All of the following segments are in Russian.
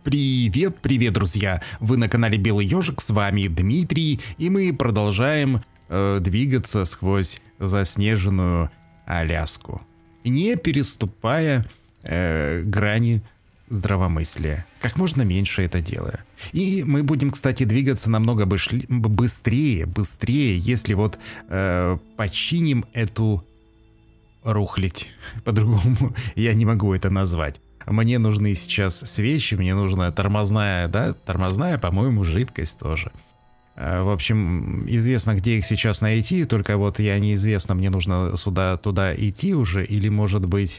Привет, привет, друзья! Вы на канале Белый Ежик, с вами Дмитрий, и мы продолжаем двигаться сквозь заснеженную Аляску, не переступая грани здравомыслия, как можно меньше это делая. И мы будем, кстати, двигаться намного быстрее, если вот починим эту рухлядь. По-другому я не могу это назвать. Мне нужны сейчас свечи, мне нужна тормозная, по-моему, жидкость тоже. В общем, известно, где их сейчас найти, только вот я неизвестно, мне нужно туда идти уже, или может быть.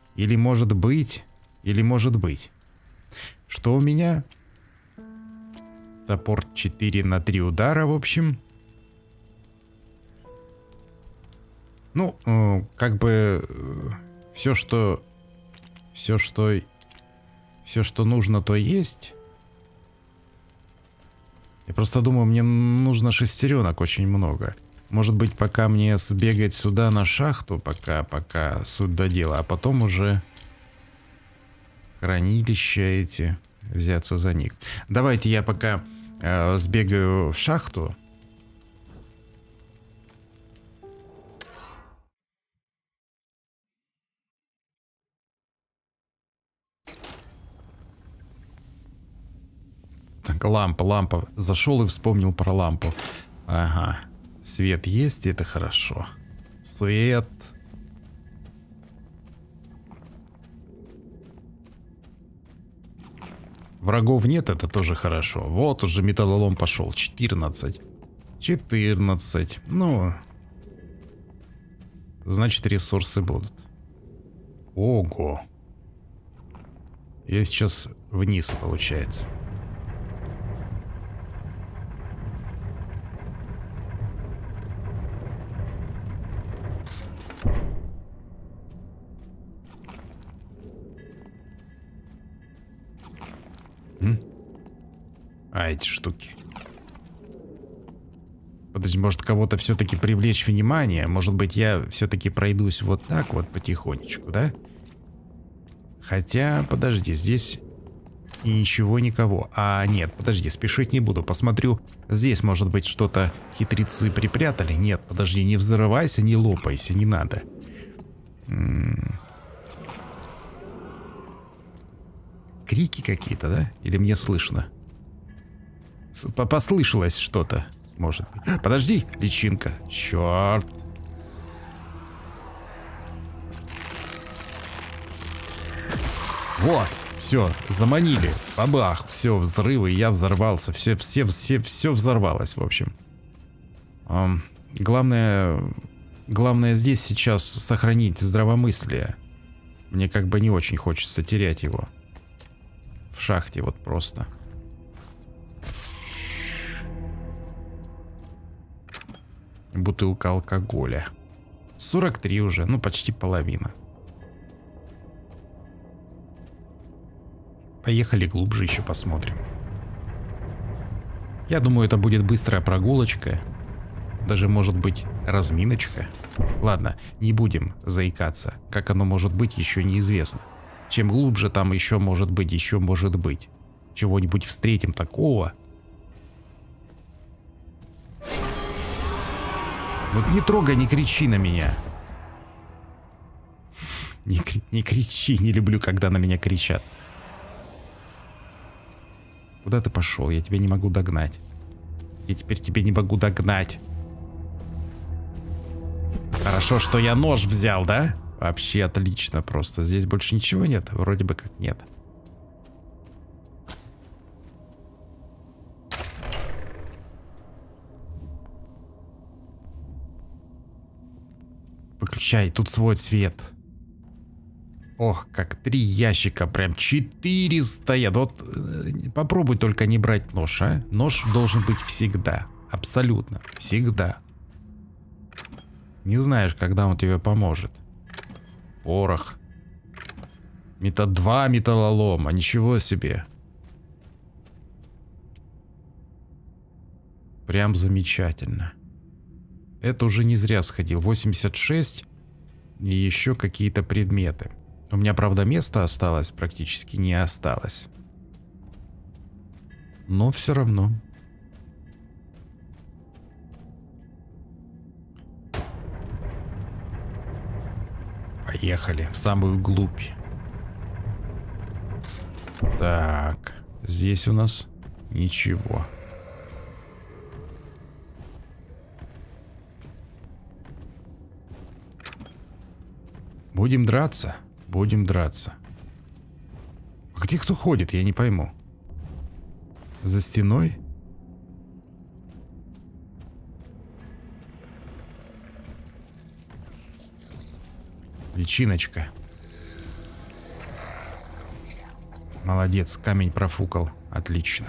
Что у меня? Топор 4 на 3 удара, в общем. Ну, как бы все, что нужно, то есть. Я просто думаю, мне нужно шестеренок очень много. Может быть, пока мне сбегать сюда на шахту, пока суть до дела, а потом уже хранилища эти, взяться за них. Давайте я пока сбегаю в шахту. Так, лампа. Зашел и вспомнил про лампу. Ага. Свет есть, это хорошо. Свет. Врагов нет, это тоже хорошо. Вот уже металлолом пошел. 14. Ну. Значит, ресурсы будут. Ого. Я сейчас вниз, получается. Эти штуки. Подожди, может кого-то все-таки привлечь внимание? Может быть, я все-таки пройдусь вот так вот потихонечку, да? Хотя, подожди, здесь ничего, никого. А, нет, подожди, спешить не буду. Посмотрю, здесь, может быть, что-то хитрецы припрятали. Нет, подожди, не взрывайся, не лопайся, не надо. Крики какие-то, да? Или мне слышно? Послышалось что-то, может быть. Подожди, личинка. Черт. Вот, все, заманили. Бабах, все, взрывы, я взорвался. Все взорвалось, в общем. Главное здесь сейчас сохранить здравомыслие. Мне как бы не очень хочется терять его. В шахте вот просто. Бутылка алкоголя. 43 уже, ну почти половина. Поехали глубже еще посмотрим. Я думаю, это будет быстрая прогулочка. Даже может быть разминочка. Ладно, не будем заикаться. Как оно может быть, еще неизвестно. Чем глубже, там еще может быть. Чего-нибудь встретим такого. Вот не трогай, не кричи на меня. Не кричи, не люблю, когда на меня кричат. Куда ты пошел? Я тебя не могу догнать. Я теперь тебя не могу догнать. Хорошо, что я нож взял, да? Вообще отлично просто. Здесь больше ничего нет? Вроде бы как нет. Выключай, тут свой цвет. Ох, как 3 ящика, прям 4 стоят. Вот попробуй только не брать нож, а? Нож должен быть всегда. Абсолютно. Всегда. Не знаешь, когда он тебе поможет. Порох. 2 металлолома. Ничего себе. Прям замечательно. Это уже не зря сходил. 86 и еще какие-то предметы. У меня, правда, места осталось, практически не осталось. Но все равно. Поехали в самую глубь. Так, здесь у нас ничего. Будем драться? Будем драться. А где кто ходит, я не пойму. За стеной? Личиночка. Молодец, камень профукал. Отлично.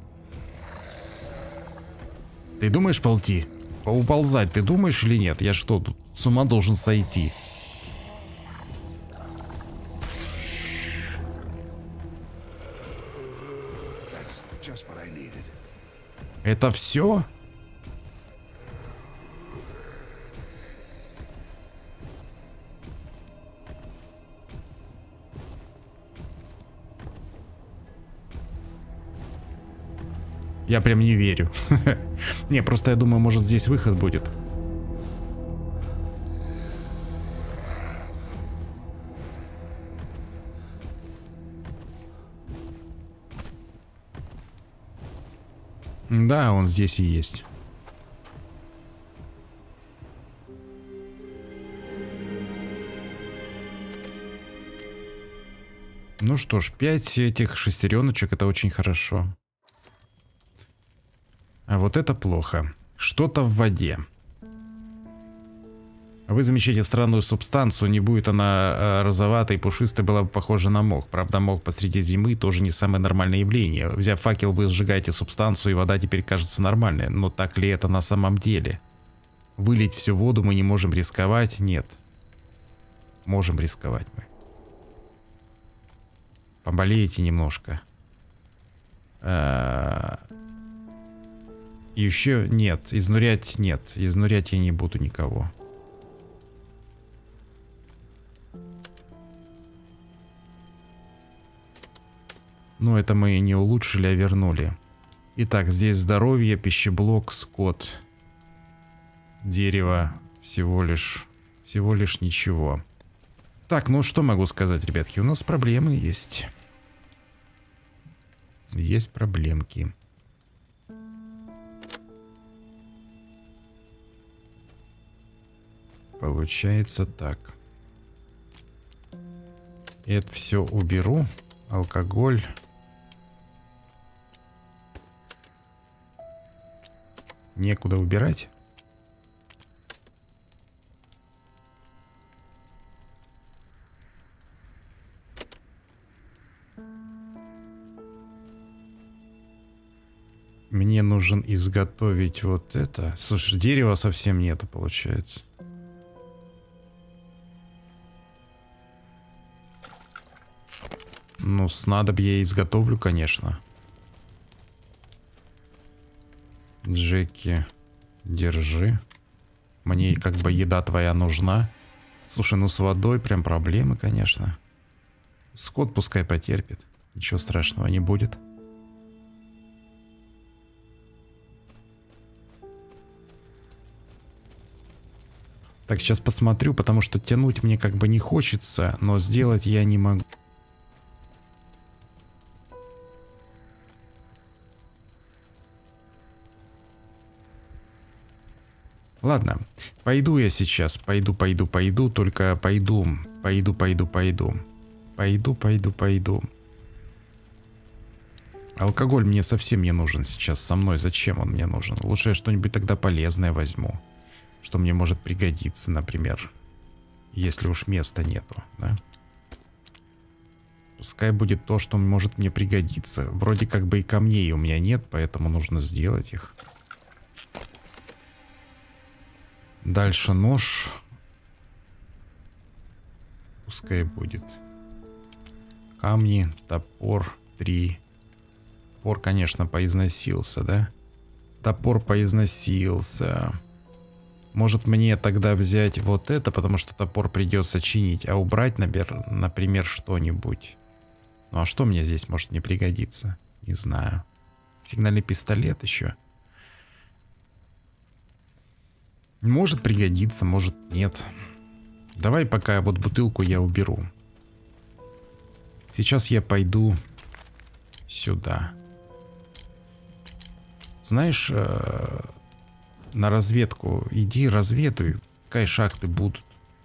Ты думаешь полти? Поуползать ты думаешь или нет? Я что, тут с ума должен сойти? Это все? Я прям не верю. Не, просто я думаю, может здесь выход будет. Да, он здесь и есть. Ну что ж, 5 этих шестереночек, это очень хорошо. А вот это плохо. Что-то в воде. Вы замечаете странную субстанцию, не будет она розоватой и пушистой, была бы похожа на мох. Правда, мох посреди зимы тоже не самое нормальное явление. Взяв факел, вы сжигаете субстанцию, и вода теперь кажется нормальной. Но так ли это на самом деле? Вылить всю воду мы не можем рисковать? Нет. Можем рисковать мы. Поболеете немножко. Еще нет. Изнурять нет. Изнурять я не буду никого. Но это мы не улучшили, а вернули. Итак, здесь здоровье, пищеблок, скот. Дерево. Всего лишь ничего. Так, ну что могу сказать, ребятки? У нас проблемы есть. Есть проблемки. Получается так. Это все уберу. Алкоголь. Некуда убирать. Мне нужен изготовить вот это. Слушай, дерева совсем нету, получается. Ну, снадобье я изготовлю, конечно. Джеки, держи. Мне как бы еда твоя нужна. Слушай, ну с водой прям проблемы, конечно. Скот пускай потерпит. Ничего страшного не будет. Так, сейчас посмотрю, потому что тянуть мне как бы не хочется, но сделать я не могу. Ладно, пойду я сейчас, пойду, только пойду. Алкоголь мне совсем не нужен сейчас со мной, зачем он мне нужен? Лучше я что-нибудь тогда полезное возьму, что мне может пригодиться, например, если уж места нету, да? Пускай будет то, что может мне пригодиться. Вроде как бы и камней у меня нет, поэтому нужно сделать их. Дальше нож. Пускай будет. Камни, топор, 3. Топор, конечно, поизносился, да? Топор поизносился. Может мне тогда взять вот это, потому что топор придется чинить, а убрать, например, что-нибудь. Ну а что мне здесь может не пригодиться? Не знаю. Сигнальный пистолет еще. Может пригодиться, может нет. Давай пока вот бутылку я уберу. Сейчас я пойду сюда. Знаешь, на разведку иди, разведуй. Какие шахты будут.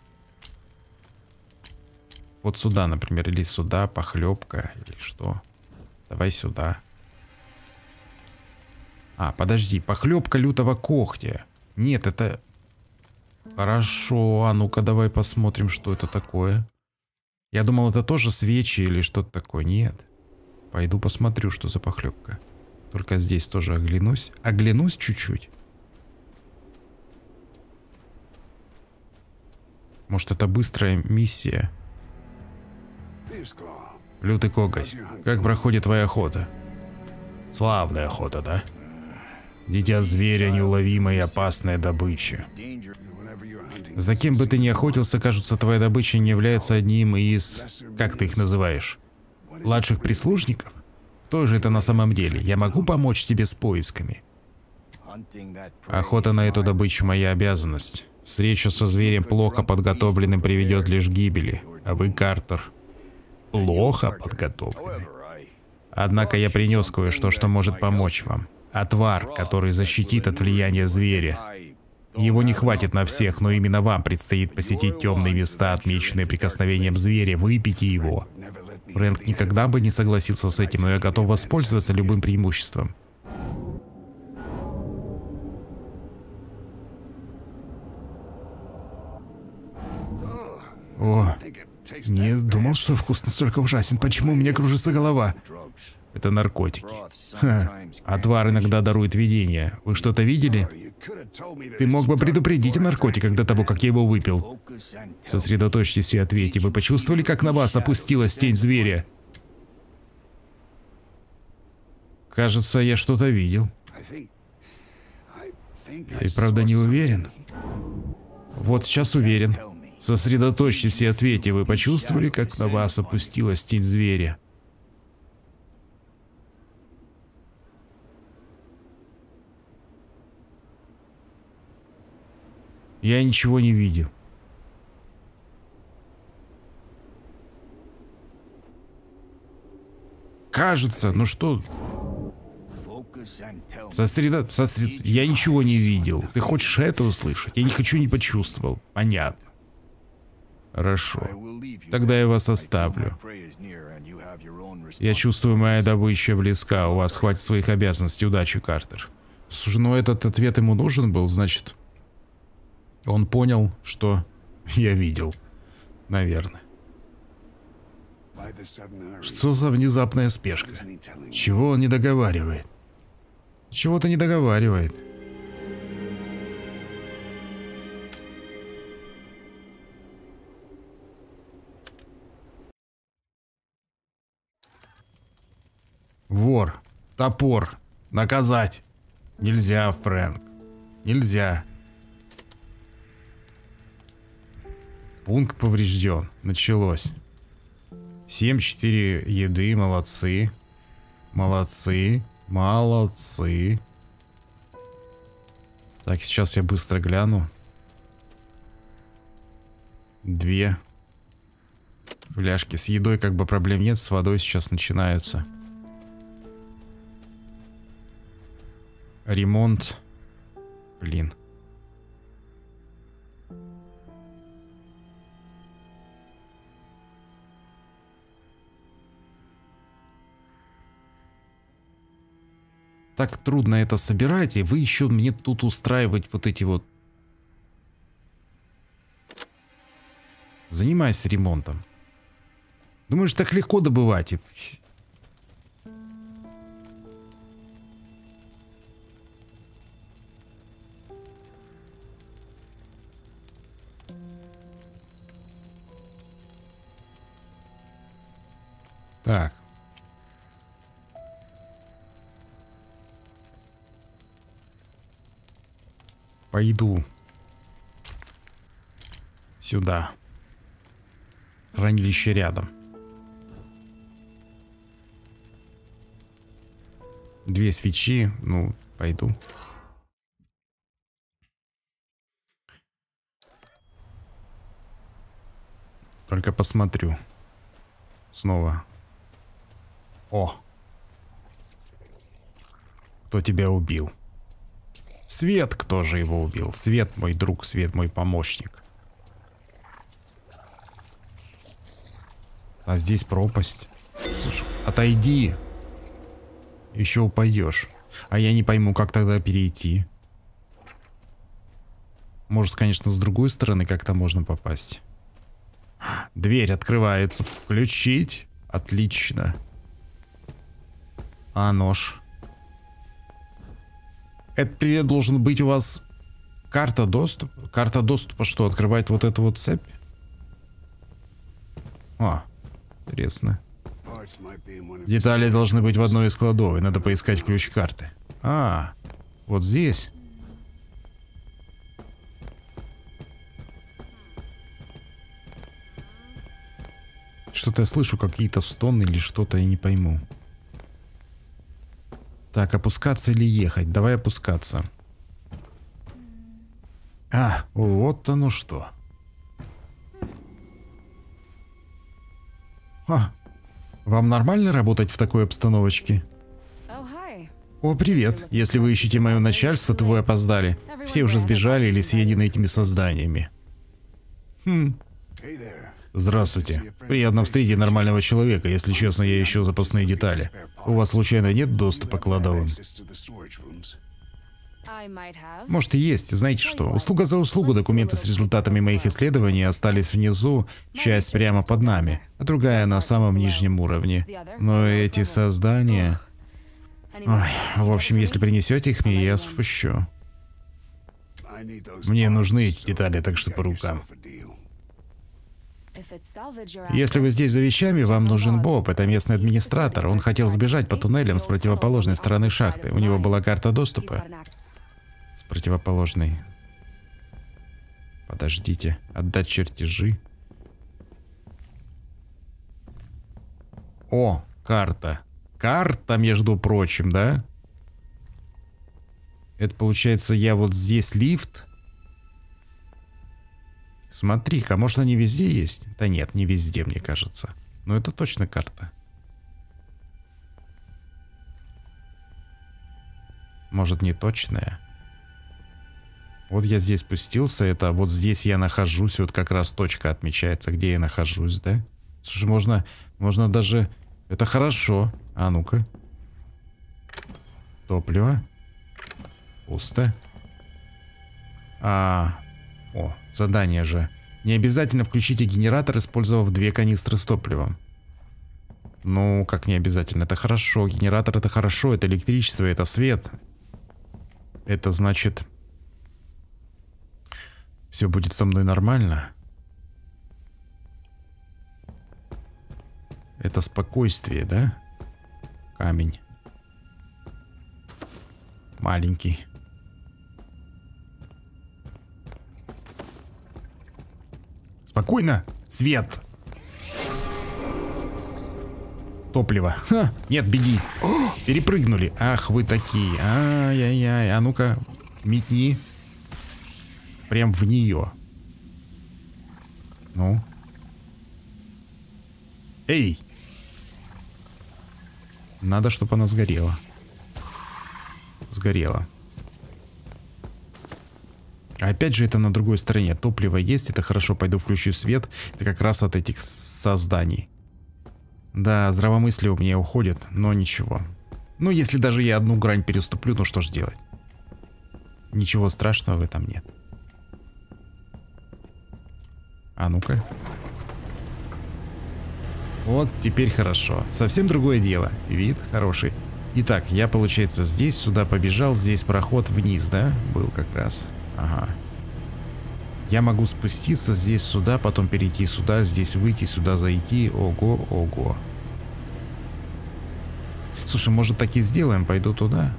Вот сюда, например, или сюда, похлебка, или что. Давай сюда. А, подожди, похлебка лютого когтя. Нет, это... Хорошо, а ну-ка давай посмотрим, что это такое. Я думал, это тоже свечи или что-то такое. Нет. Пойду посмотрю, что за похлебка. Только здесь тоже оглянусь. Оглянусь чуть-чуть. Может, это быстрая миссия? Лютый коготь, как проходит твоя охота? Славная охота, да? Дитя зверя, неуловимая и опасная добыча. За кем бы ты ни охотился, кажется, твоя добыча не является одним из... Как ты их называешь? Младших прислужников? Кто же это на самом деле? Я могу помочь тебе с поисками? Охота на эту добычу — моя обязанность. Встреча со зверем плохо подготовленным приведет лишь к гибели. А вы, Картер, плохо подготовлены. Однако я принес кое-что, что может помочь вам. Отвар, который защитит от влияния зверя. Его не хватит на всех, но именно вам предстоит посетить темные места, отмеченные прикосновением зверя. Выпейте его. Фрэнк никогда бы не согласился с этим, но я готов воспользоваться любым преимуществом. О, не думал, что вкус настолько ужасен. Почему у меня кружится голова? Это наркотики. Ха. Отвар иногда дарует видение. Вы что-то видели? Ты мог бы предупредить о наркотиках до того, как я его выпил. Сосредоточьтесь и ответьте. Вы почувствовали, как на вас опустилась тень зверя? Кажется, я что-то видел. Я и правда не уверен. Вот сейчас уверен. Сосредоточьтесь и ответьте. Вы почувствовали, как на вас опустилась тень зверя? Я ничего не видел. Кажется, ну что... Я ничего не видел. Ты хочешь это услышать? Я не хочу, не почувствовал. Понятно. Хорошо. Тогда я вас оставлю. Я чувствую, моя добыча близка. У вас хватит своих обязанностей. Удачи, Картер. Слушай, ну этот ответ ему нужен был, значит... Он понял, что я видел. Наверное. Что за внезапная спешка? Чего он не договаривает? Чего-то не договаривает. Вор. Топор. Наказать. Нельзя, Фрэнк. Нельзя. Пункт поврежден. Началось. 7-4 еды. Молодцы. Молодцы. Молодцы. Так, сейчас я быстро гляну. 2 фляжки. С едой как бы проблем нет. С водой сейчас начинаются. Ремонт. Блин. Так трудно это собирать, и вы еще мне тут устраивать вот эти вот... Занимайся ремонтом. Думаешь, так легко добывать? Так. Пойду сюда. Хранилище рядом. 2 свечи. Ну, пойду. Только посмотрю. Снова. О! Кто тебя убил? Свет, кто же его убил? Свет мой друг, Свет мой помощник. А здесь пропасть. Слушай, отойди. Еще упадешь. А я не пойму, как тогда перейти. Может, конечно, с другой стороны как-то можно попасть. Дверь открывается. Включить. Отлично. А нож? Это привет, должен быть у вас карта доступа. Карта доступа что, открывает вот эту вот цепь? А, интересно. Детали должны быть в одной из кладовой. Надо поискать ключ карты. А, вот здесь. Что-то я слышу, какие-то стоны или что-то, я не пойму. Так, опускаться или ехать? Давай опускаться. А, вот оно что. А, вам нормально работать в такой обстановочке? О, привет. Если вы ищете мое начальство, то вы опоздали. Все уже сбежали или съедены этими созданиями. Здравствуйте. Приятно встретить нормального человека. Если честно, я ищу запасные детали. У вас случайно нет доступа к кладовым? Может и есть. Знаете что? Услуга за услугу. Документы с результатами моих исследований остались внизу, часть прямо под нами, а другая на самом нижнем уровне. Но эти создания... Ой, в общем, если принесете их мне, я спущу. Мне нужны эти детали, так что по рукам. Если вы здесь за вещами, вам нужен Боб, это местный администратор. Он хотел сбежать по туннелям с противоположной стороны шахты. У него была карта доступа. С противоположной. Подождите. Отдать чертежи. О, карта. Карта, между прочим, да? Это получается, я вот здесь лифт. Смотри-ка, может они везде есть? Да нет, не везде, мне кажется. Но это точно карта. Может, не точная? Вот я здесь спустился, это вот здесь я нахожусь, вот как раз точка отмечается, где я нахожусь, да? Слушай, можно даже... Это хорошо. А ну-ка. Топливо. Пусто. О, задание же. Не обязательно включите генератор, использовав 2 канистры с топливом. Ну, как не обязательно? Это хорошо. Генератор это хорошо. Это электричество, это свет. Это значит... Все будет со мной нормально. Это спокойствие, да? Камень. Маленький. Спокойно. Свет. Топливо. Ха, нет, беги. О, перепрыгнули. Ах, вы такие. Ай-яй-яй. А ну-ка, метни. Прям в нее. Ну. Эй. Надо, чтобы она сгорела. Сгорела. Опять же, это на другой стороне. Топливо есть, это хорошо. Пойду включу свет. Это как раз от этих созданий. Да, здравомыслие у меня уходит, но ничего. Ну, если даже я одну грань переступлю, ну что ж делать? Ничего страшного в этом нет. А ну-ка. Вот, теперь хорошо. Совсем другое дело. Вид хороший. Итак, я, получается, здесь сюда побежал. Здесь проход вниз, да? Был как раз. Ага. Я могу спуститься здесь сюда, потом перейти сюда, здесь выйти, сюда зайти. Ого, ого. Слушай, может так и сделаем? Пойду туда.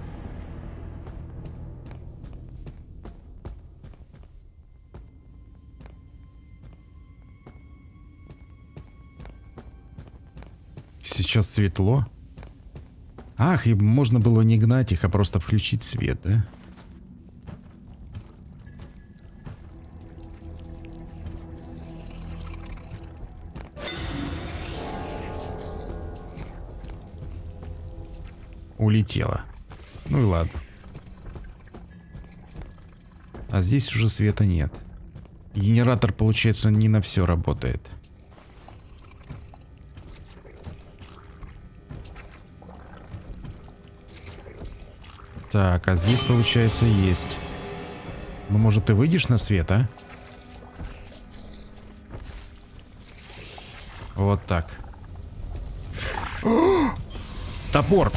Сейчас светло. Ах, и можно было не гнать их, а просто включить свет, да? Улетела. Ну и ладно. А здесь уже света нет. Генератор, получается, не на все работает. Так, а здесь, получается, есть. Ну, может, ты выйдешь на свет, а? Вот так. О! Топор!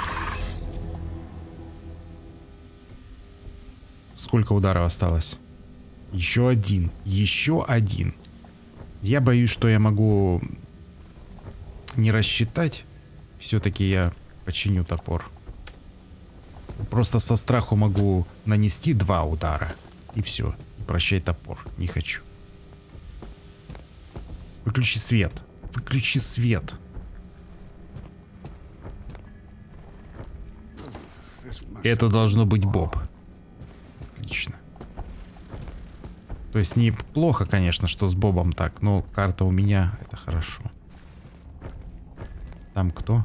Сколько ударов осталось? Еще один. Еще один. Я боюсь, что я могу не рассчитать. Все-таки я починю топор. Просто со страху могу нанести 2 удара. И все. И прощай топор. Не хочу. Выключи свет. Выключи свет. Это должно быть Боб. Отлично. То есть неплохо, конечно, что с Бобом так, но карта у меня, это хорошо. Там кто?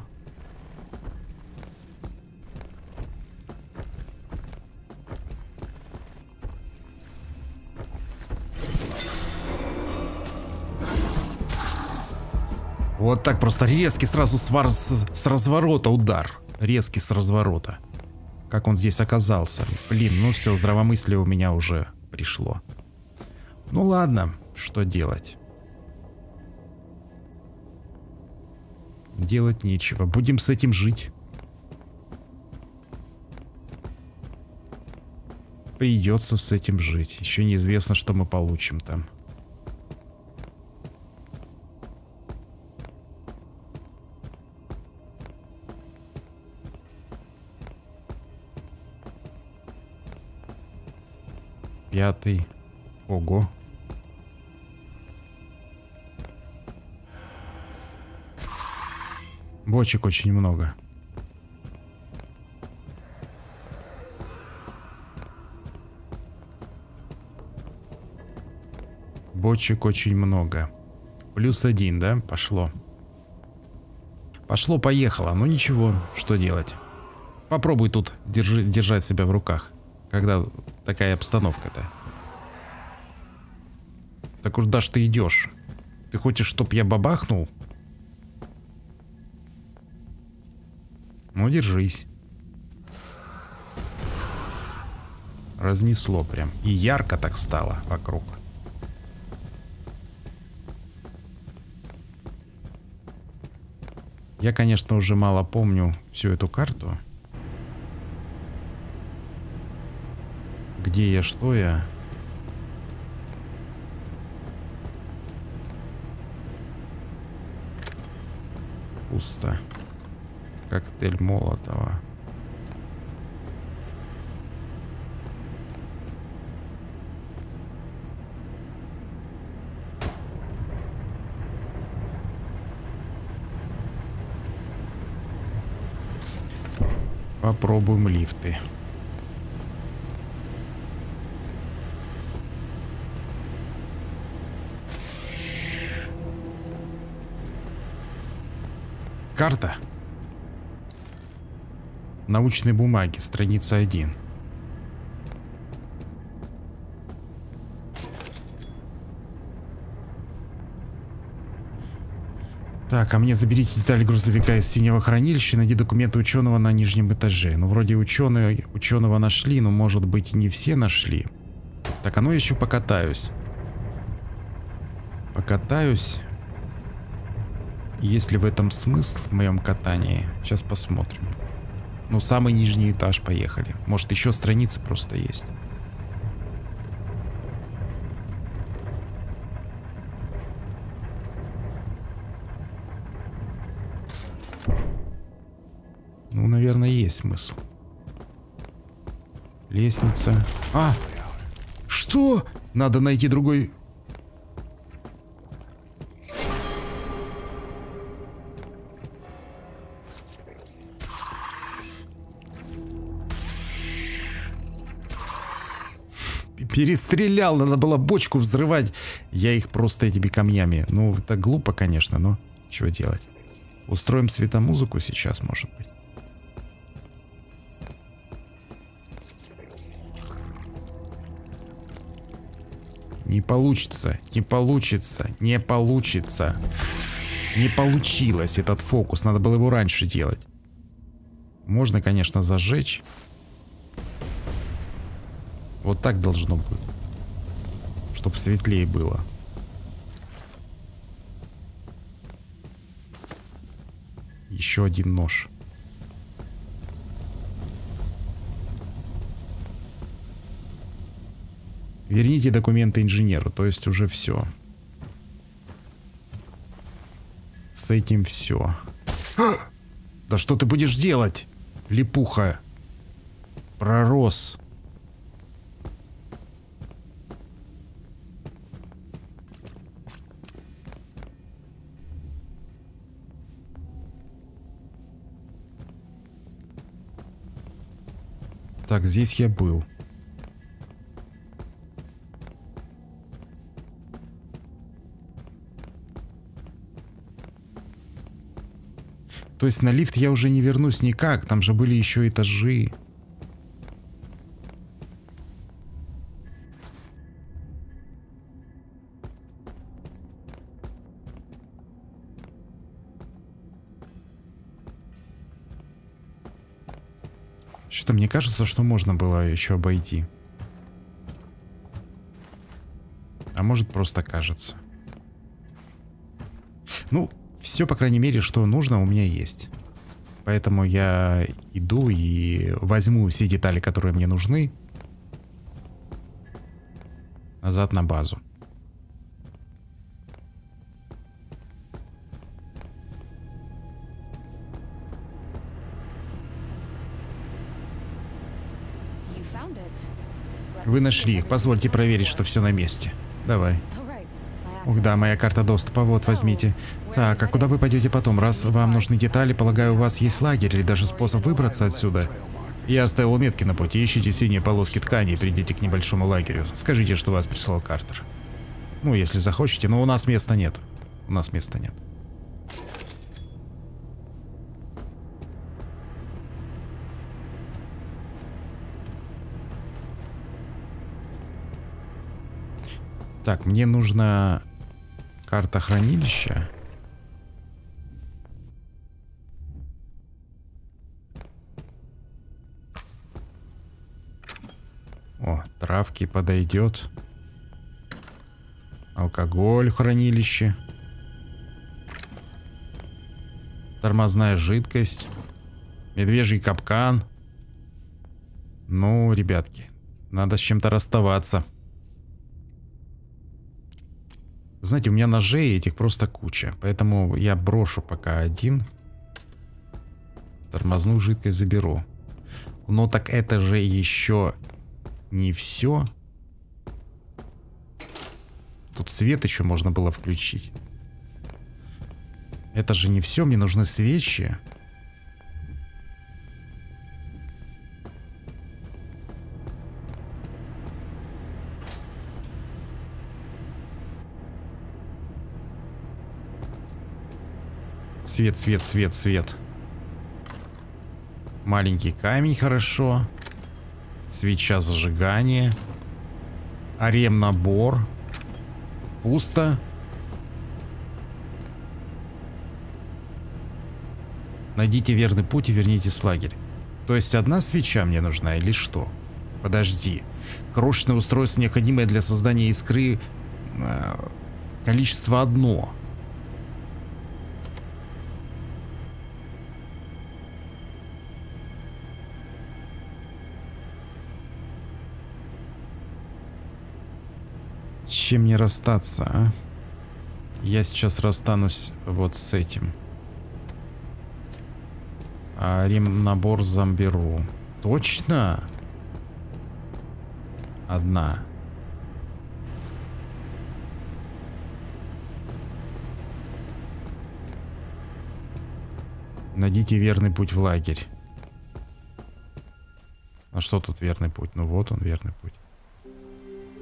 Вот так просто резкий сразу с разворота удар. Резкий с разворота. Как он здесь оказался? Блин, ну все, здравомыслие у меня уже пришло. Ну ладно, что делать? Делать нечего. Будем с этим жить. Придется с этим жить. Еще неизвестно, что мы получим там. Пятый. Ого. Бочек очень много. Бочек очень много. +1, да? Пошло. Пошло-поехало. Ну ничего, что делать. Попробуй тут держать себя в руках, когда такая обстановка-то. Так куда ж ты идешь? Ты хочешь, чтоб я бабахнул? Ну, держись. Разнесло прям. И ярко так стало вокруг. Я, конечно, уже мало помню всю эту карту. Где я, что я. Пусто. Коктейль Молотова. Попробуем лифты. Карта. Научной бумаги, страница 1. Так, а мне заберите детали грузовика из синего хранилища, найди документы ученого на нижнем этаже. Ну, вроде ученого нашли, но, может быть, и не все нашли. Так, а ну еще покатаюсь. Покатаюсь. Есть ли в этом смысл, в моем катании? Сейчас посмотрим. Ну, самый нижний этаж, поехали. Может, еще страницы просто есть. Ну, наверное, есть смысл. Лестница. А! Что? Надо найти другой... Перестрелял, надо было бочку взрывать. Я их просто этими камнями. Ну, это глупо, конечно, но что делать? Устроим светомузыку сейчас, может быть. Не получится, не получится, не получится. Не получилось этот фокус, надо было его раньше делать. Можно, конечно, зажечь. Вот так должно быть. Чтоб светлее было. Еще один нож. Верните документы инженеру, то есть уже все. С этим все. Да что ты будешь делать, липуха? Пророс. Так, здесь я был. То есть на лифт я уже не вернусь никак, там же были еще этажи. Что-то мне кажется, что можно было еще обойти. А может, просто кажется. Ну, все, по крайней мере, что нужно, у меня есть. Поэтому я иду и возьму все детали, которые мне нужны, назад на базу. Вы нашли их. Позвольте проверить, что все на месте. Давай. Ух да, моя карта доступа, вот, возьмите. Так, а куда вы пойдете потом? Раз вам нужны детали, полагаю, у вас есть лагерь или даже способ выбраться отсюда? Я оставил метки на пути, ищите синие полоски ткани и придите к небольшому лагерю. Скажите, что вас прислал Картер. Ну, если захочете, но у нас места нет. У нас места нет. Так, мне нужна карта хранилища. О, травки подойдет. Алкоголь в хранилище. Тормозная жидкость. Медвежий капкан. Ну, ребятки, надо с чем-то расставаться. Знаете, у меня ножей этих просто куча, поэтому я брошу пока один. Тормозную жидкость заберу. Но так это же еще не все. Тут свет еще можно было включить. Это же не все, мне нужны свечи. Свет, свет, свет, свет. Маленький камень, хорошо. Свеча зажигания. Арем-набор. Пусто. Найдите верный путь и вернитесь в лагерь. То есть одна свеча мне нужна или что? Подожди. Крошечное устройство, необходимое для создания искры. Количество одно. С чем мне расстаться, а? Я сейчас расстанусь вот с этим. А ремнабор заберу. Точно? Одна. Найдите верный путь в лагерь. А что тут верный путь? Ну вот он, верный путь.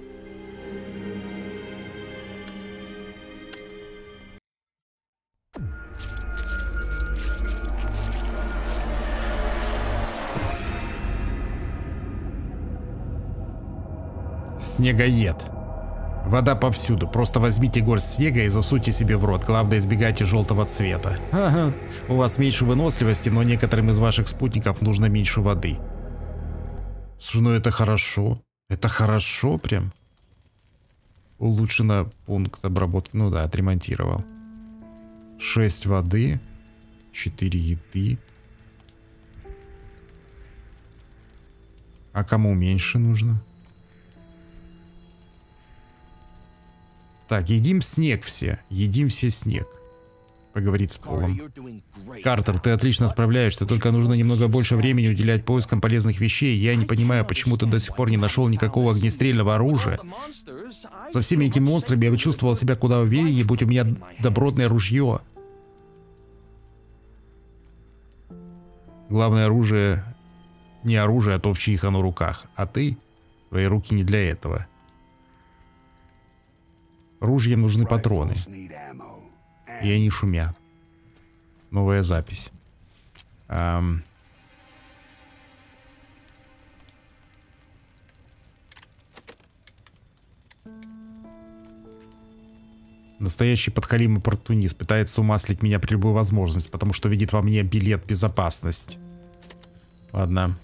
Снегоед. Вода повсюду. Просто возьмите горсть снега и засуньте себе в рот. Главное, избегайте желтого цвета. Ага. У вас меньше выносливости, но некоторым из ваших спутников нужно меньше воды. Слушай, ну это хорошо. Это хорошо прям. Улучшено пункт обработки. Ну да, отремонтировал. 6 воды. 4 еды. А кому меньше нужно? Так, едим снег все. Едим все снег. Поговорить с Полом. Картер, ты отлично справляешься, только нужно немного больше времени уделять поискам полезных вещей. Я не понимаю, почему ты до сих пор не нашел никакого огнестрельного оружия. Со всеми этими монстрами я бы чувствовал себя куда увереннее, будь у меня добротное ружье. Главное оружие... Не оружие, а то, в чьих оно руках. А ты? Твои руки не для этого. Ружьям нужны патроны. И они шумят. Новая запись. Настоящий подхалим оппортунист пытается умаслить меня при любой возможности, потому что видит во мне билет в безопасность. Ладно.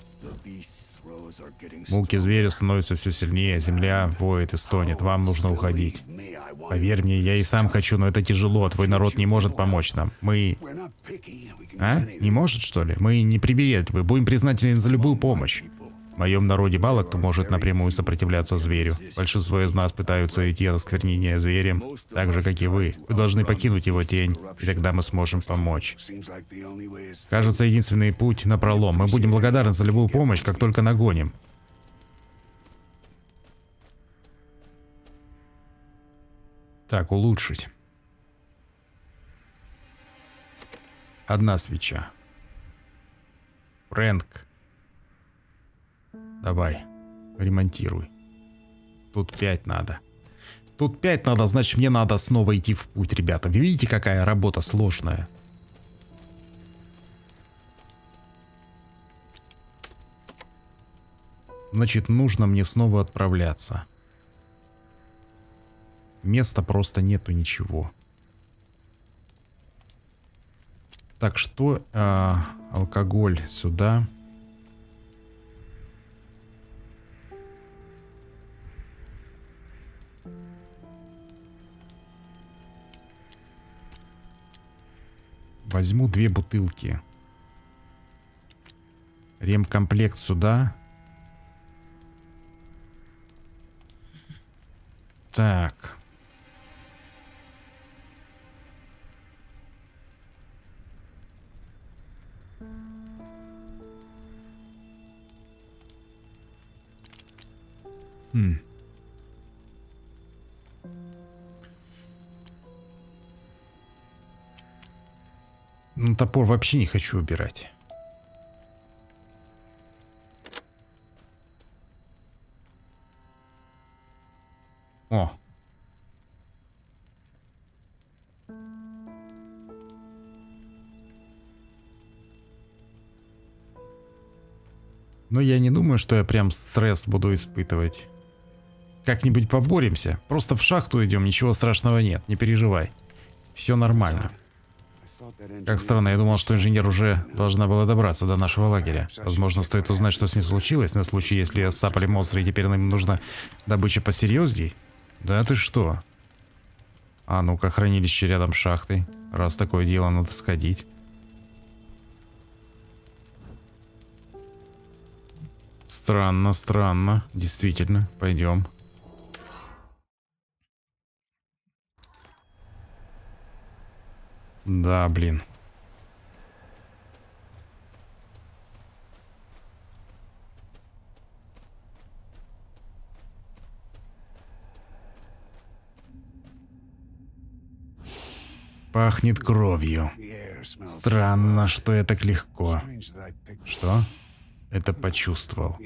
Муки зверя становятся все сильнее, земля воет и стонет. Вам нужно уходить. Поверь мне, я и сам хочу, но это тяжело. Твой народ не может помочь нам. Мы... А? Не может, что ли? Мы не привередливы. Будем признательны за любую помощь. В моем народе мало кто может напрямую сопротивляться зверю. Большинство из нас пытаются идти от осквернения зверем, так же, как и вы. Вы должны покинуть его тень, и тогда мы сможем помочь. Кажется, единственный путь на пролом. Мы будем благодарны за любую помощь, как только нагоним. Так, улучшить. Одна свеча. Фрэнк. Давай, ремонтируй. Тут 5 надо. Тут 5 надо, значит мне надо снова идти в путь, ребята. Вы видите, какая работа сложная? Значит, нужно мне снова отправляться. Места просто нету ничего. Так, что? Алкоголь сюда. Возьму 2 бутылки. Ремкомплект сюда. Так. Ну, топор вообще не хочу убирать. О. Но я не думаю, что я прям стресс буду испытывать. Как-нибудь поборемся. Просто в шахту идем, ничего страшного нет, не переживай. Все нормально. Как странно, я думал, что инженер уже должна была добраться до нашего лагеря. Возможно, стоит узнать, что с ней случилось, на случай, если сцапали монстры, и теперь нам нужна добыча посерьезней. Да ты что? А ну-ка, хранилище рядом с шахтой. Раз такое дело, надо сходить. Странно, странно. Действительно, пойдем. Да, блин. Пахнет кровью. Странно, что я так легко. Что? Это почувствовал.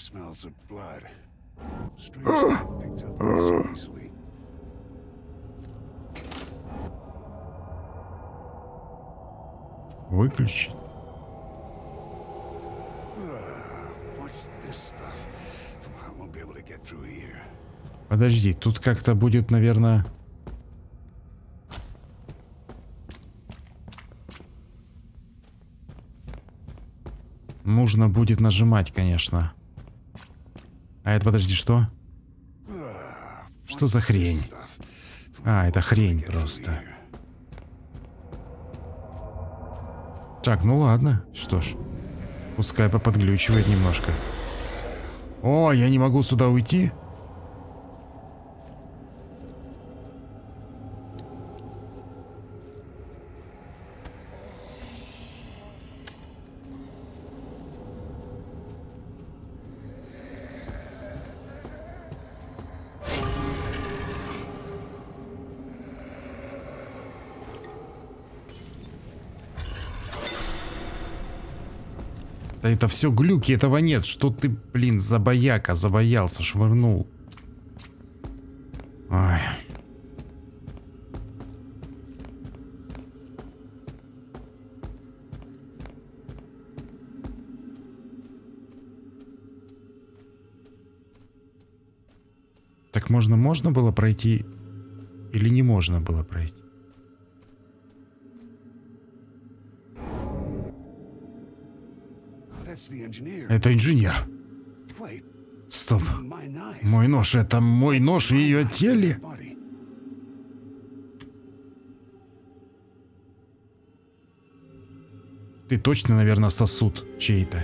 Выключить. Подожди, тут как-то будет, наверное... Нужно будет нажимать, конечно. А это, подожди, что? Что за хрень? А, это хрень просто. Так, ну ладно. Что ж. Пускай поподглючивает немножко. О, я не могу сюда уйти? Да это все глюки, этого нет. Что ты, блин, забояка, забоялся, швырнул. Ой. Так можно было пройти или не можно было пройти? Это инженер. Стоп. Мой нож, это мой нож в ее теле? Ты точно, наверное, сосуд чей-то.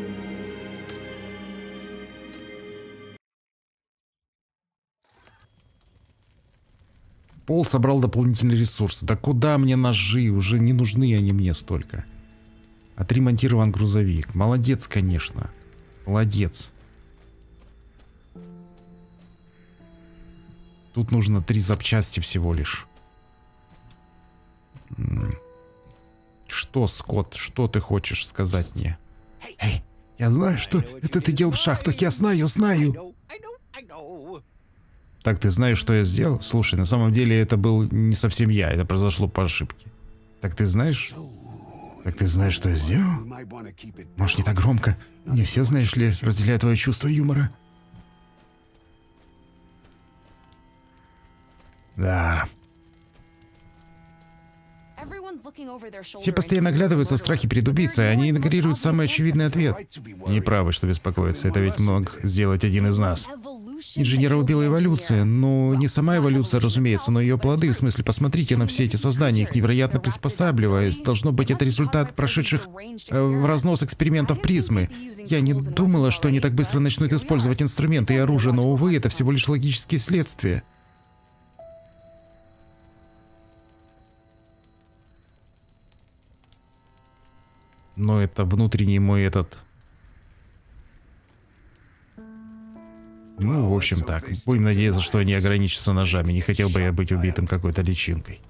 Пол собрал дополнительные ресурсы. Да куда мне ножи? Уже не нужны они мне столько. Отремонтирован грузовик. Молодец, конечно. Молодец. Тут нужно 3 запчасти всего лишь. Что, Скотт, что ты хочешь сказать мне? Эй, я знаю, что это ты делал в шахтах. Я знаю. Так, ты знаешь, что я сделал? Слушай, на самом деле это был не совсем я. Это произошло по ошибке. Так ты знаешь... Так ты знаешь, что я сделал? Может, не так громко? Не все, знаешь ли, разделяют твое чувство юмора. Да. Все постоянно оглядываются в страхе перед убийцей, а они игнорируют самый очевидный ответ. Не правы, что беспокоиться, это ведь мог сделать один из нас. Инженера убила эволюция. Ну, не сама эволюция, разумеется, но ее плоды. В смысле, посмотрите на все эти создания, их невероятно приспосабливаясь. Должно быть, это результат прошедших в разнос экспериментов призмы. Я не думала, что они так быстро начнут использовать инструменты и оружие, но, увы, это всего лишь логические следствия. Но это внутренний мой этот... Ну, в общем так. Будем надеяться, что они ограничатся ножами. Не хотел бы я быть убитым какой-то личинкой.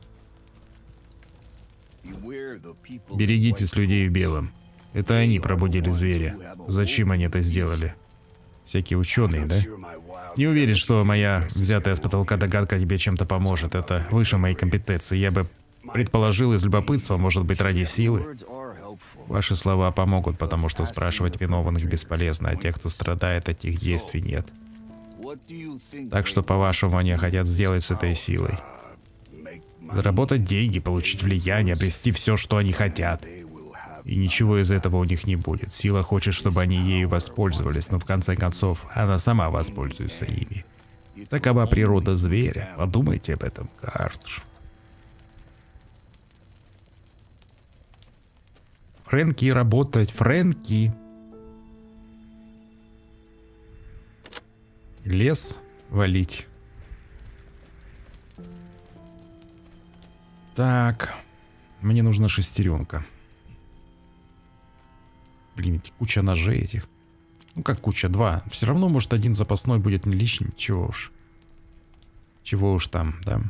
Берегитесь людей в белом. Это они пробудили зверя. Зачем они это сделали? Всякие ученые, да? Не уверен, что моя взятая с потолка догадка тебе чем-то поможет. Это выше моей компетенции. Я бы предположил из любопытства, может быть, ради силы. Ваши слова помогут, потому что спрашивать виновных бесполезно, а тех, кто страдает, от этих действий нет. Так что, по-вашему, они хотят сделать с этой силой? Заработать деньги, получить влияние, обрести все, что они хотят. И ничего из этого у них не будет. Сила хочет, чтобы они ею воспользовались, но в конце концов, она сама воспользуется ими. Такова природа зверя. Подумайте об этом, Картш. Фрэнки работать, Фрэнки. Лес валить. Так, мне нужна шестеренка. Блин, куча ножей этих. Ну как куча, 2. Все равно, может, один запасной будет не лишним. Чего уж. Чего уж там, да.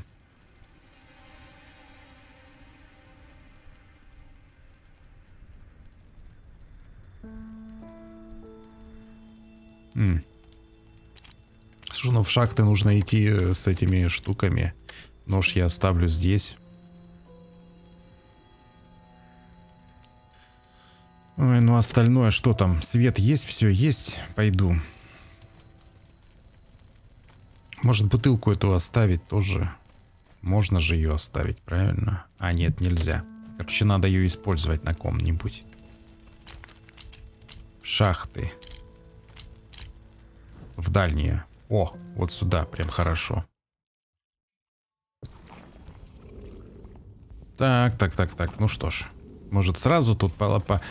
Слушай, ну в шахты нужно идти с этими штуками. Нож я оставлю здесь. Ой, ну остальное что там? Свет есть, все есть. Пойду. Может, бутылку эту оставить тоже? Можно же ее оставить, правильно? А, нет, нельзя. Короче, надо ее использовать на ком-нибудь. Шахты. В дальние. О, вот сюда, прям хорошо. Так. Ну что ж. Может, сразу тут по...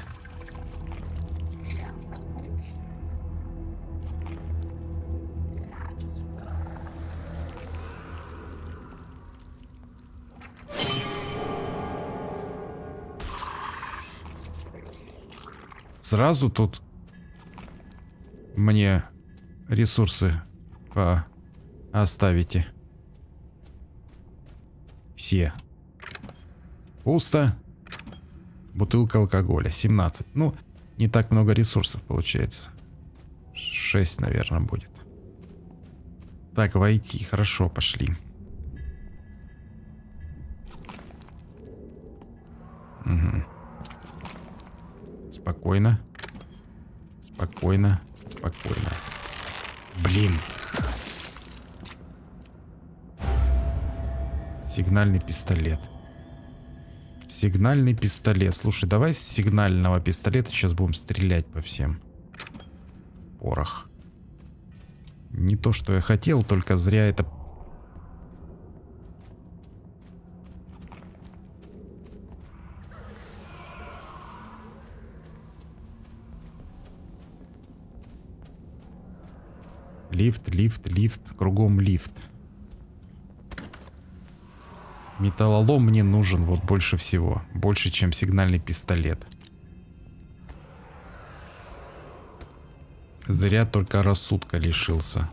Сразу тут мне ресурсы оставите. Все. Пусто. Бутылка алкоголя. 17. Ну, не так много ресурсов получается. 6, наверное, будет. Так, войти. Хорошо, пошли. Угу. Спокойно. Спокойно. Спокойно. Блин. Сигнальный пистолет. Сигнальный пистолет. Слушай, давай с сигнального пистолета сейчас будем стрелять по всем. Порох. Не то, что я хотел, только зря это... Лифт, лифт, лифт. Кругом лифт. Металлолом мне нужен вот больше всего. Больше, чем сигнальный пистолет. Зря только рассудка лишился.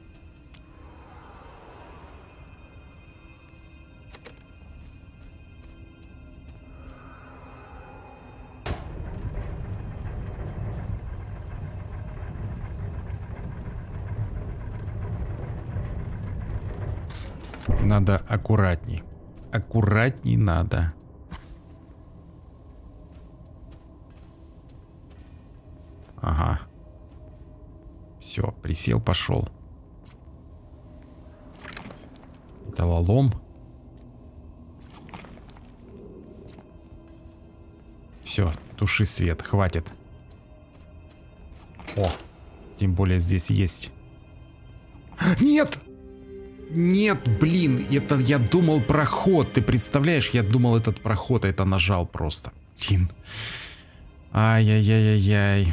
Надо аккуратней. Аккуратней надо. Ага. Все, присел, пошел. Металлолом. Все, туши свет, хватит. О, тем более здесь есть. Нет! Нет, блин, это я думал проход. Ты представляешь, я думал этот проход, а это нажал просто. Блин. Ай-яй-яй-яй-яй.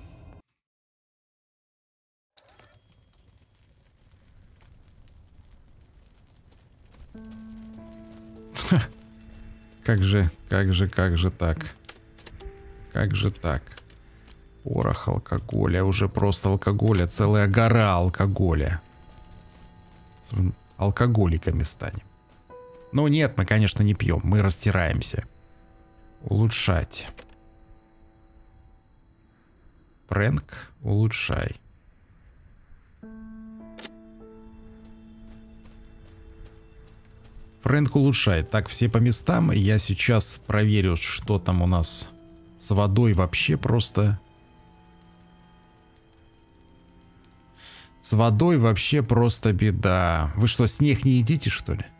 Как же так? Как же так? Порох алкоголя, уже просто алкоголя, целая гора алкоголя. Алкоголиками станем. Ну нет, мы, конечно, не пьем, мы растираемся. Улучшать. Фрэнк, улучшай. Фрэнк улучшает. Так, все по местам. Я сейчас проверю, что там у нас с водой вообще просто... С водой вообще просто беда. Вы что, снег не едите, что ли?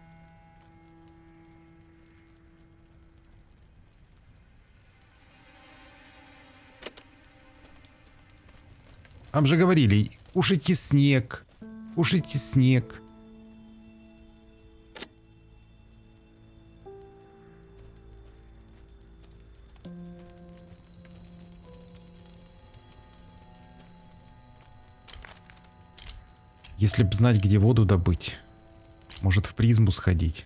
Вам же говорили, кушайте снег. Кушайте снег. Если б знать, где воду добыть. Может, в призму сходить.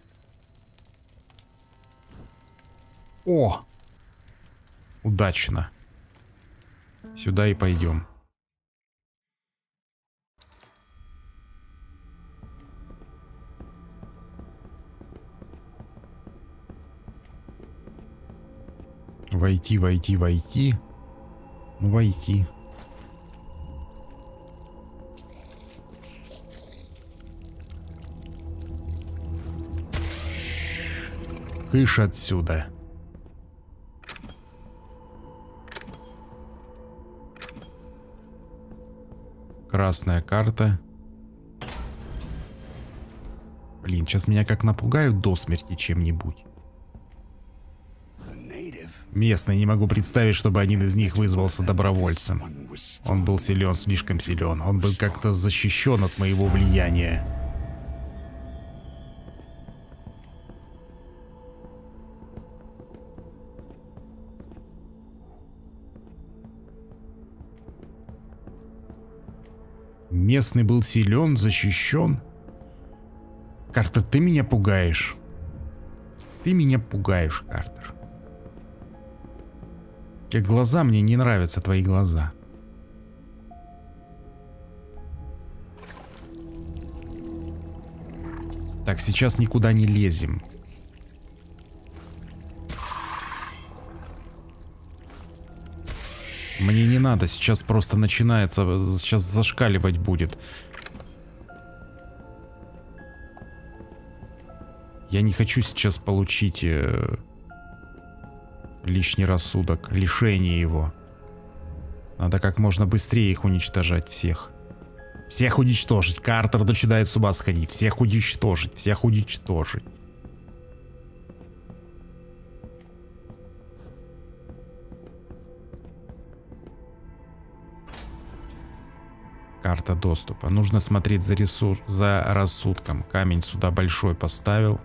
О! Удачно. Сюда и пойдем. Войти, войти, войти. Ну, войти. Кыш отсюда. Красная карта. Блин, сейчас меня как напугают до смерти чем-нибудь. Местный, не могу представить, чтобы один из них вызвался добровольцем. Он был силен, слишком силен. Он был как-то защищен от моего влияния. Местный был силен, защищен. Картер, ты меня пугаешь. Ты меня пугаешь, Картер. Как глаза, мне не нравятся твои глаза. Так, сейчас никуда не лезем. Мне не надо, сейчас просто начинается, сейчас зашкаливать будет. Я не хочу сейчас получить лишний рассудок, лишение его. Надо как можно быстрее их уничтожать всех. Всех уничтожить. Картер начинает с ума сходить. Всех уничтожить. Всех уничтожить. Карта доступа. Нужно смотреть за рассудком. Камень сюда большой поставил.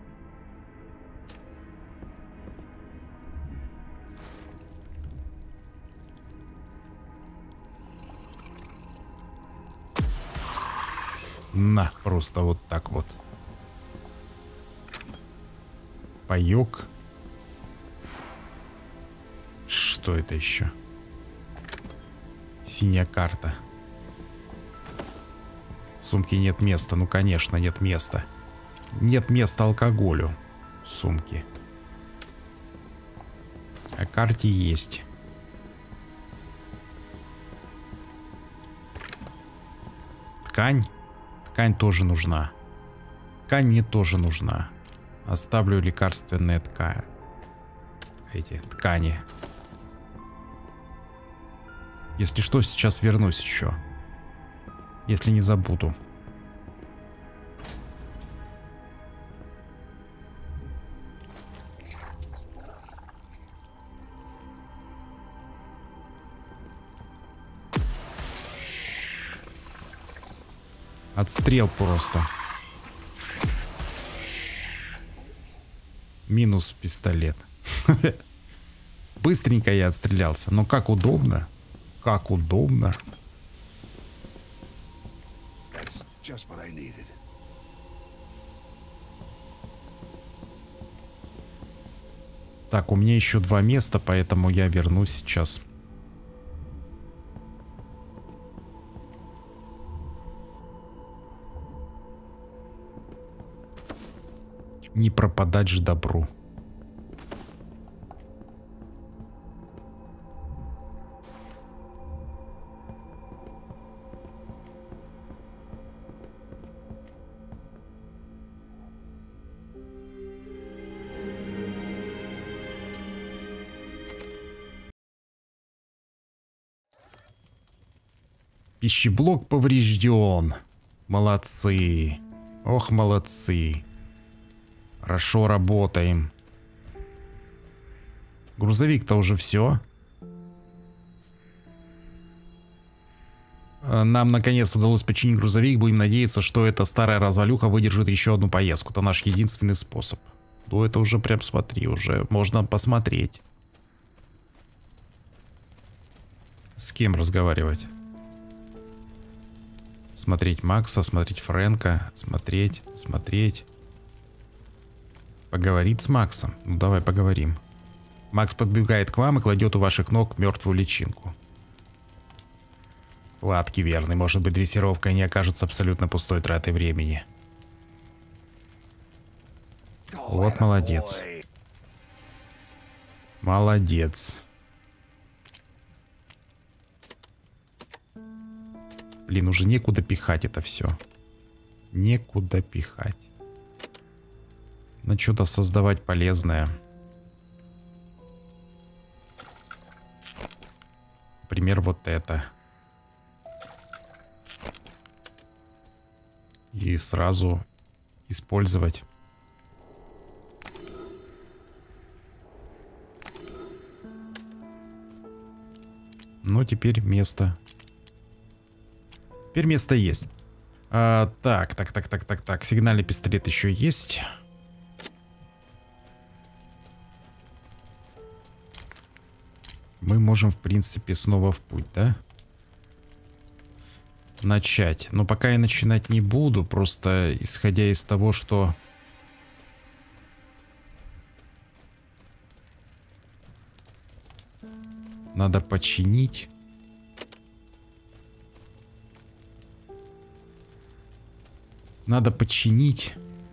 На, просто вот так вот. Паёк. Что это еще? Синяя карта. В сумке нет места. Ну, конечно, нет места. Нет места алкоголю в сумке. А карте есть. Ткань. Ткань тоже нужна. Ткань мне тоже нужна. Оставлю лекарственные ткани. Эти ткани. Если что, сейчас вернусь еще. Если не забуду. Отстрел просто. Минус пистолет. Быстренько я отстрелялся. Но как удобно. Как удобно. Так, у меня еще 2 места, поэтому я вернусь сейчас. Не пропадать же добру. Пищеблок поврежден. Молодцы. Ох, молодцы. Хорошо работаем. Грузовик-то уже все. Нам наконец удалось починить грузовик. Будем надеяться, что эта старая развалюха выдержит еще одну поездку. Это наш единственный способ. Ну это уже прям смотри, уже можно посмотреть. С кем разговаривать? Смотреть Макса, смотреть Фрэнка, смотреть. Поговорить с Максом. Ну давай поговорим. Макс подбегает к вам и кладет у ваших ног мертвую личинку. Ладки верный. Может быть, дрессировка не окажется абсолютно пустой тратой времени. Вот молодец. Молодец. Блин, уже некуда пихать это все. Некуда пихать. Надо что-то создавать полезное. Например, вот это. И сразу использовать. Ну, теперь место. Теперь место есть. Так. Сигнальный пистолет еще есть. Мы можем, в принципе, снова в путь, да? Начать. Но пока я начинать не буду, просто исходя из того, что... Надо починить. Надо починить.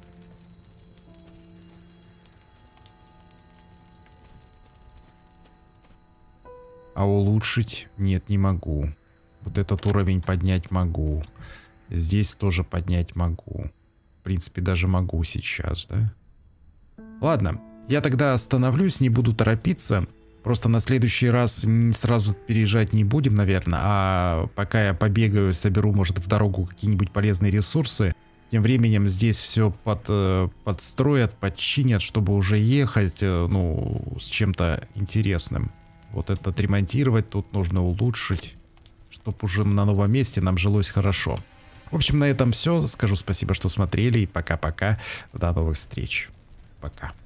А улучшить? Нет, не могу. Вот этот уровень поднять могу. Здесь тоже поднять могу. В принципе, даже могу сейчас, да? Ладно, я тогда остановлюсь, не буду торопиться. Просто на следующий раз сразу переезжать не будем, наверное. А пока я побегаю, соберу, может, в дорогу какие-нибудь полезные ресурсы. Тем временем здесь все подстроят, подчинят, чтобы уже ехать, ну, с чем-то интересным. Вот это отремонтировать, тут нужно улучшить, чтобы уже на новом месте нам жилось хорошо. В общем, на этом все. Скажу спасибо, что смотрели. И пока-пока. До новых встреч. Пока.